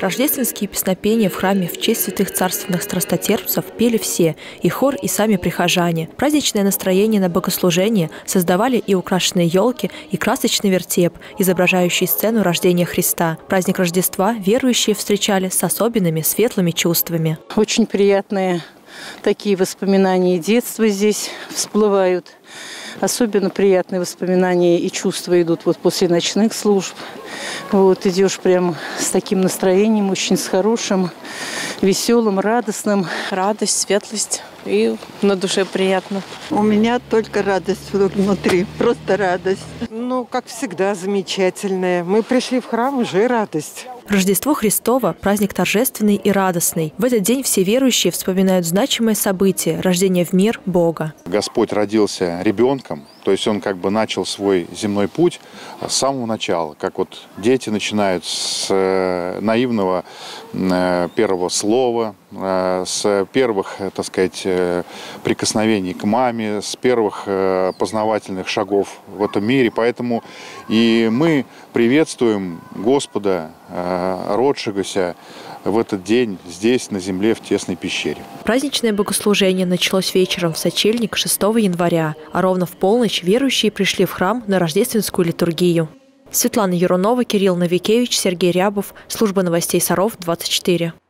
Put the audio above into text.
Рождественские песнопения в храме в честь святых царственных страстотерпцев пели все, и хор, и сами прихожане. Праздничное настроение на богослужение создавали и украшенные елки, и красочный вертеп, изображающий сцену рождения Христа. Праздник Рождества верующие встречали с особенными светлыми чувствами. Очень приятные такие воспоминания детства здесь всплывают. Особенно приятные воспоминания и чувства идут вот после ночных служб. Вот идешь прям с таким настроением, очень с хорошим, веселым, радостным. Радость, светлость и на душе приятно. У меня только радость внутри, просто радость. Ну, как всегда, замечательная. Мы пришли в храм, уже радость. Рождество Христово – праздник торжественный и радостный. В этот день все верующие вспоминают значимое событие – рождение в мир Бога. Господь родился ребенком, то есть Он как бы начал свой земной путь с самого начала. Как вот дети начинают с наивного первого слова, с первых, так сказать, прикосновений к маме, с первых познавательных шагов в этом мире. Поэтому и мы приветствуем Господа, родшегося в этот день здесь, на земле, в тесной пещере. Праздничное богослужение началось вечером в сочельник 6 января, а ровно в полночь верующие пришли в храм на рождественскую литургию. Светлана Юрунова, Кирилл Новикевич, Сергей Рябов. Служба новостей Саров, 24.